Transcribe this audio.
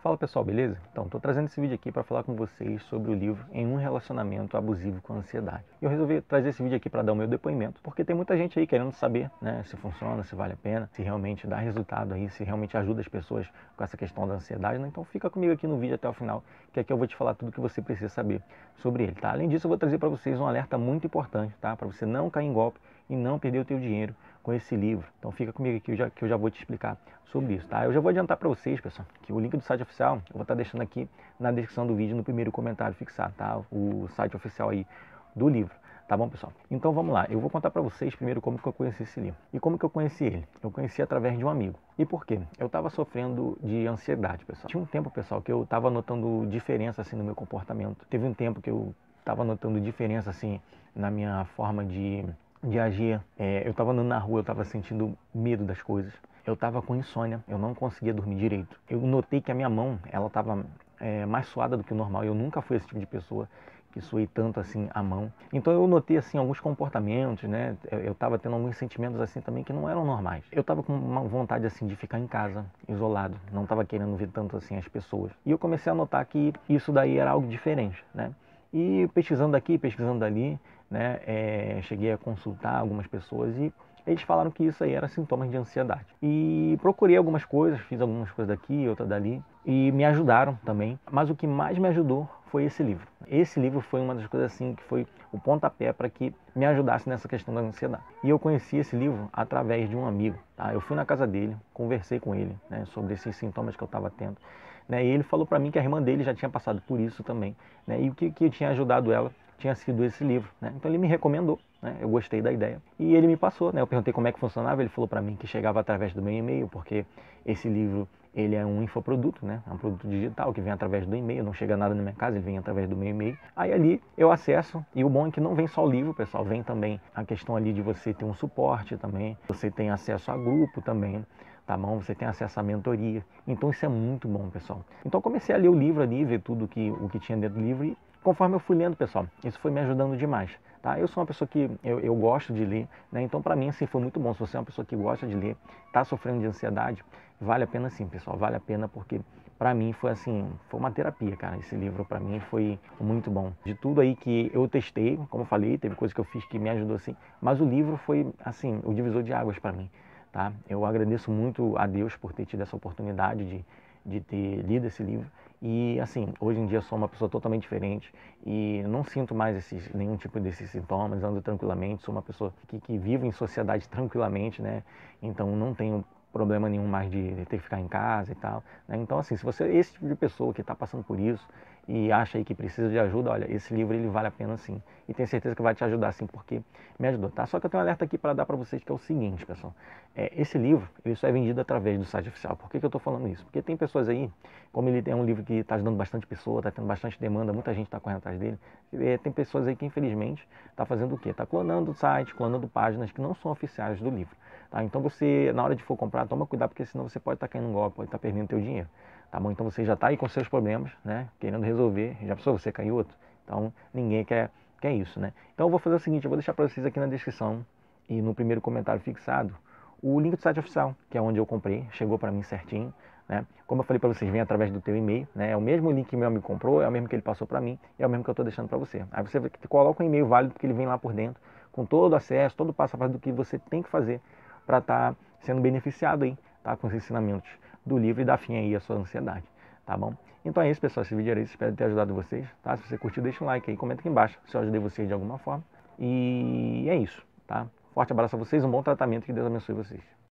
Fala pessoal, beleza? Então, estou trazendo esse vídeo aqui para falar com vocês sobre o livro Em um Relacionamento Abusivo com Ansiedade. Eu resolvi trazer esse vídeo aqui para dar o meu depoimento, porque tem muita gente aí querendo saber, né, se funciona, se vale a pena, se realmente dá resultado aí, se realmente ajuda as pessoas com essa questão da ansiedade, né? Então fica comigo aqui no vídeo até o final, que aqui eu vou te falar tudo o que você precisa saber sobre ele, tá? Além disso, eu vou trazer para vocês um alerta muito importante, tá? Para você não cair em golpe e não perder o teu dinheiro com esse livro. Então fica comigo aqui que eu já vou te explicar sobre isso, tá? Eu já vou adiantar para vocês, pessoal, que o link do site oficial eu vou estar deixando aqui na descrição do vídeo, no primeiro comentário fixado, tá? O site oficial aí do livro, tá bom, pessoal? Então vamos lá, eu vou contar para vocês primeiro como que eu conheci esse livro. E como que eu conheci ele? Eu conheci através de um amigo. E por quê? Eu estava sofrendo de ansiedade, pessoal. Tinha um tempo, pessoal, que eu estava notando diferença assim no meu comportamento. Teve um tempo que eu estava notando diferença assim na minha forma de agir. Eu estava andando na rua, eu estava sentindo medo das coisas. Eu estava com insônia, eu não conseguia dormir direito. Eu notei que a minha mão, ela estava mais suada do que o normal. Eu nunca fui esse tipo de pessoa que suei tanto assim a mão. Então eu notei assim alguns comportamentos, né? Eu estava tendo alguns sentimentos assim também que não eram normais. Eu estava com uma vontade assim de ficar em casa, isolado. Não estava querendo ver tanto assim as pessoas. E eu comecei a notar que isso daí era algo diferente, né? E pesquisando aqui, pesquisando dali, né? Cheguei a consultar algumas pessoas e eles falaram que isso aí era sintomas de ansiedade. E procurei algumas coisas, fiz algumas coisas daqui, outra dali, e me ajudaram também. Mas o que mais me ajudou foi esse livro. Esse livro foi uma das coisas assim que foi o pontapé para que me ajudasse nessa questão da ansiedade. E eu conheci esse livro através de um amigo, tá? Eu fui na casa dele, conversei com ele, né, sobre esses sintomas que eu estava tendo. Né, e ele falou para mim que a irmã dele já tinha passado por isso também. Né, e o que tinha ajudado ela tinha sido esse livro, né? Então ele me recomendou, né? Eu gostei da ideia e ele me passou, né? Eu perguntei como é que funcionava, ele falou para mim que chegava através do meu e-mail, porque esse livro ele é um infoproduto, né? É um produto digital que vem através do e-mail, não chega nada na minha casa, ele vem através do meu e-mail. Aí ali eu acesso e o bom é que não vem só o livro, pessoal, vem também a questão ali de você ter um suporte também, você tem acesso a grupo também. Tá bom? Você tem acesso à mentoria. Então isso é muito bom, pessoal. Então eu comecei a ler o livro ali, ver tudo o que tinha dentro do livro e conforme eu fui lendo, pessoal, isso foi me ajudando demais. Tá? Eu sou uma pessoa que eu gosto de ler, né? Então para mim assim foi muito bom. Se você é uma pessoa que gosta de ler, está sofrendo de ansiedade, vale a pena sim, pessoal. Vale a pena porque para mim foi assim, foi uma terapia, cara. Esse livro para mim foi muito bom. De tudo aí que eu testei, como eu falei, teve coisa que eu fiz que me ajudou assim, mas o livro foi assim, o divisor de águas para mim. Tá? Eu agradeço muito a Deus por ter tido essa oportunidade de ter lido esse livro. E assim, hoje em dia sou uma pessoa totalmente diferente e não sinto mais nenhum tipo desses sintomas, ando tranquilamente, sou uma pessoa que vive em sociedade tranquilamente, né? Então não tenho problema nenhum mais de ter que ficar em casa e tal. Né? Então assim, se você é esse tipo de pessoa que está passando por isso e acha aí que precisa de ajuda, olha, esse livro ele vale a pena sim. E tenho certeza que vai te ajudar sim, porque me ajudou, tá? Só que eu tenho um alerta aqui para dar para vocês que é o seguinte, pessoal. Esse livro, ele só é vendido através do site oficial. Por que eu estou falando isso? Porque tem pessoas aí, como ele é um livro que está ajudando bastante pessoa, está tendo bastante demanda, muita gente está correndo atrás dele. Tem pessoas aí que infelizmente está fazendo o quê? Está clonando o site, clonando páginas que não são oficiais do livro. Tá? Então você, na hora de for comprar, toma cuidado, porque senão você pode estar caindo em golpe, pode estar perdendo teu dinheiro. Tá bom? Então você já está aí com seus problemas, né? Querendo resolver, já pensou você cair outro? Então ninguém quer isso, né? Então eu vou fazer o seguinte, eu vou deixar para vocês aqui na descrição e no primeiro comentário fixado o link do site oficial, que é onde eu comprei, chegou para mim certinho, né? Como eu falei para vocês, vem através do teu e-mail, né? É o mesmo link que meu amigo comprou, é o mesmo que ele passou para mim, é o mesmo que eu estou deixando para você. Aí você coloca um e-mail válido, porque ele vem lá por dentro, com todo o acesso, todo o passo a passo do que você tem que fazer para estar sendo beneficiado aí, tá? Com os ensinamentos do livro e dar fim aí à sua ansiedade, tá bom? Então é isso, pessoal, esse vídeo era isso, espero ter ajudado vocês, tá? Se você curtiu, deixa um like aí, comenta aqui embaixo se eu ajudei vocês de alguma forma. E é isso, tá? Forte abraço a vocês, um bom tratamento, que Deus abençoe vocês.